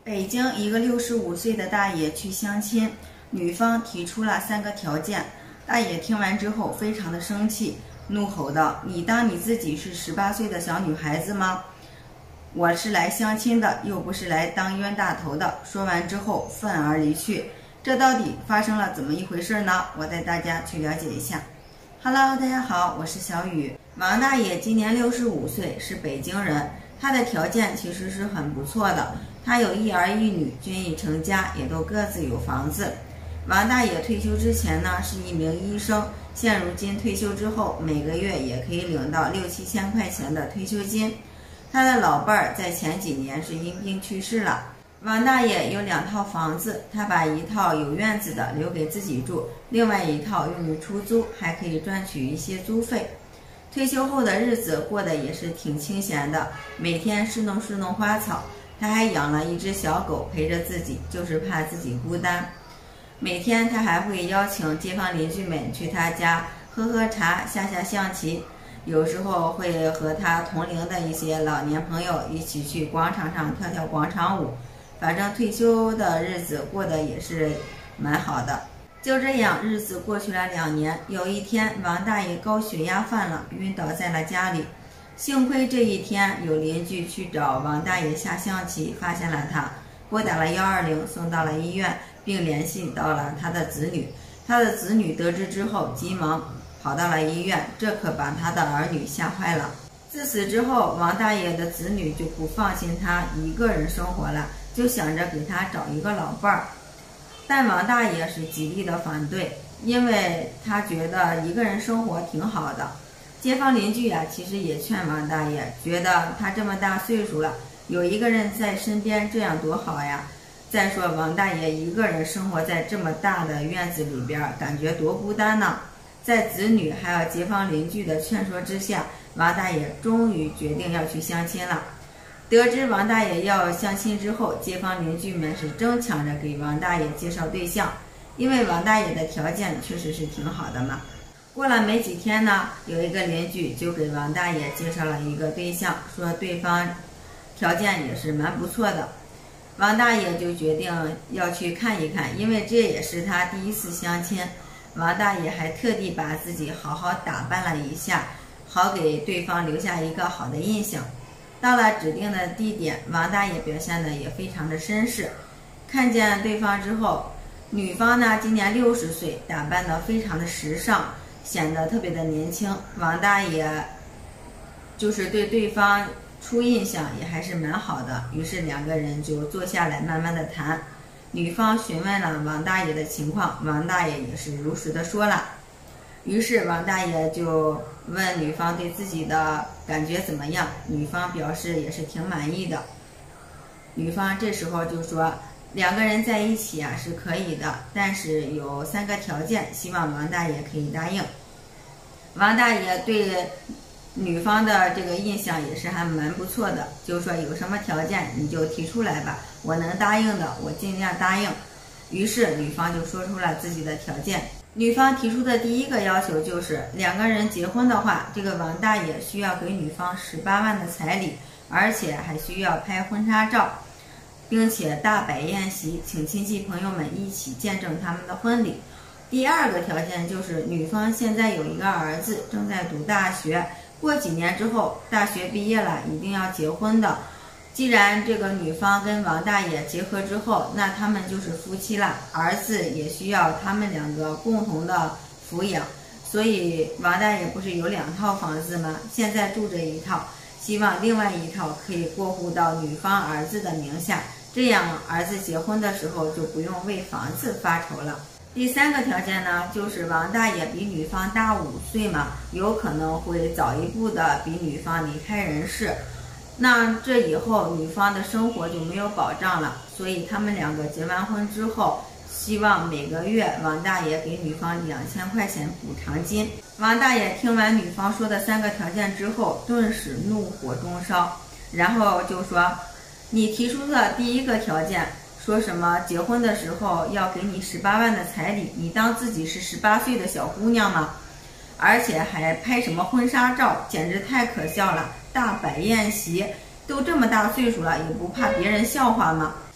北京一个65岁的大爷去相亲，女方提出了3个条件。大爷听完之后非常的生气，怒吼道：“你当你自己是18岁的小女孩子吗？我是来相亲的，又不是来当冤大头的。”说完之后愤而离去。这到底发生了怎么一回事呢？我带大家去了解一下。Hello， 大家好，我是小雨。王大爷今年65岁，是北京人，他的条件其实是很不错的。他有1儿1女，均已成家，也都各自有房子。王大爷退休之前呢是一名医生，现如今退休之后，每个月也可以领到6、7千块钱的退休金。他的老伴儿在前几年是因病去世了。王大爷有2套房子，他把1套有院子的留给自己住，另外1套用于出租，还可以赚取一些租费。退休后的日子过得也是挺清闲的，每天侍弄花草。他还养了1只小狗陪着自己，就是怕自己孤单。每天他还会邀请街坊邻居们去他家喝茶、下象棋，有时候会和他同龄的一些老年朋友一起去广场上跳广场舞。反正退休的日子过得也是蛮好的。就这样日子过去了2年，有一天王大爷高血压犯了，晕倒在了家里。幸亏这一天有邻居去找王大爷下象棋，发现了他，拨打了120，送到了医院，并联系到了他的子女。他的子女得知之后急忙跑到了医院，这可把他的儿女吓坏了。自此之后，王大爷的子女就不放心他一个人生活了，就想着给他找一个老伴儿。但王大爷是极力的反对，因为他觉得一个人生活挺好的。街坊邻居其实也劝王大爷，觉得他这么大岁数了，有一个人在身边，这样多好呀。再说王大爷一个人生活在这么大的院子里边，感觉多孤单呢。在子女还有街坊邻居的劝说之下，王大爷终于决定要去相亲了。得知王大爷要相亲之后，街坊邻居们是争抢着给王大爷介绍对象，因为王大爷的条件确实是挺好的嘛。过了没几天呢，有一个邻居就给王大爷介绍了一个对象，说对方条件也是蛮不错的。王大爷就决定要去看一看，因为这也是他第1次相亲。王大爷还特地把自己好好打扮了一下，好给对方留下一个好的印象。到了指定的地点，王大爷表现的也非常的绅士。看见对方之后，女方呢今年60岁，打扮的非常的时尚，显得特别的年轻。王大爷就是对对方初印象也还是蛮好的，于是2个人就坐下来慢慢的谈。女方询问了王大爷的情况，王大爷也是如实的说了。于是王大爷就问女方对自己的感觉怎么样，女方表示也是挺满意的。女方这时候就说2个人在一起是可以的，但是有3个条件，希望王大爷可以答应。王大爷对女方的这个印象也是还蛮不错的，就说有什么条件你就提出来吧，我能答应的我尽量答应。于是女方就说出了自己的条件。女方提出的第1个要求就是2个人结婚的话，这个王大爷需要给女方18万的彩礼，而且还需要拍婚纱照，并且大摆宴席，请亲戚朋友们一起见证他们的婚礼。第2个条件就是女方现在有一个儿子正在读大学，过几年之后大学毕业了，一定要结婚的。既然这个女方跟王大爷结合之后，那他们就是夫妻了，儿子也需要他们2个共同的抚养。所以王大爷不是有2套房子吗？现在住着1套，希望另外1套可以过户到女方儿子的名下，这样儿子结婚的时候就不用为房子发愁了。第3个条件呢，就是王大爷比女方大5岁嘛，有可能会早一步的比女方离开人世。那这以后女方的生活就没有保障了，所以他们2个结完婚之后，希望每个月王大爷给女方2000块钱补偿金。王大爷听完女方说的3个条件之后，顿时怒火中烧，然后就说：“你提出的第1个条件，说什么结婚的时候要给你18万的彩礼，你当自己是18岁的小姑娘吗？而且还拍什么婚纱照，简直太可笑了！大摆宴席，都这么大岁数了，也不怕别人笑话吗？”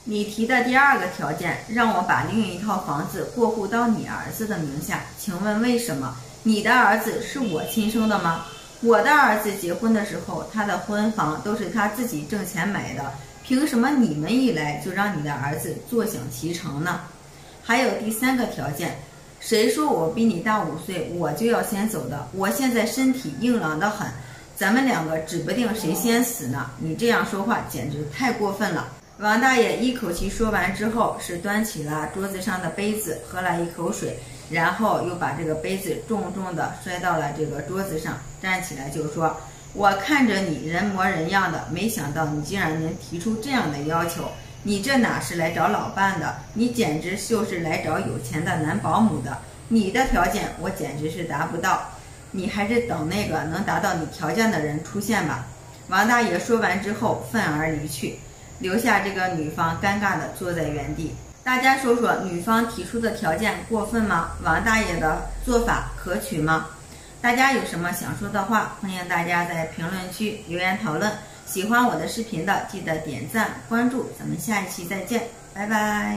你提的第二个条件，让我把另一套房子过户到你儿子的名下，请问为什么？你的儿子是我亲生的吗？我的儿子结婚的时候，他的婚房都是他自己挣钱买的，凭什么你们一来就让你的儿子坐享其成呢？还有第三个条件，谁说我比你大5岁，我就要先走的？我现在身体硬朗得很，咱们两个指不定谁先死呢。你这样说话简直太过分了。王大爷一口气说完之后，是端起了桌子上的杯子，喝了一口水，然后又把这个杯子重重地摔到了这个桌子上，站起来就说：我看着你人模人样的，没想到你竟然能提出这样的要求，你这哪是来找老伴的，你简直就是来找有钱的男保姆的。你的条件我简直是达不到，你还是等那个能达到你条件的人出现吧。王大爷说完之后愤而离去，留下这个女方尴尬地坐在原地。大家说说，女方提出的条件过分吗？王大爷的做法可取吗？大家有什么想说的话，欢迎大家在评论区留言讨论。喜欢我的视频的，记得点赞关注，咱们下一期再见，拜拜。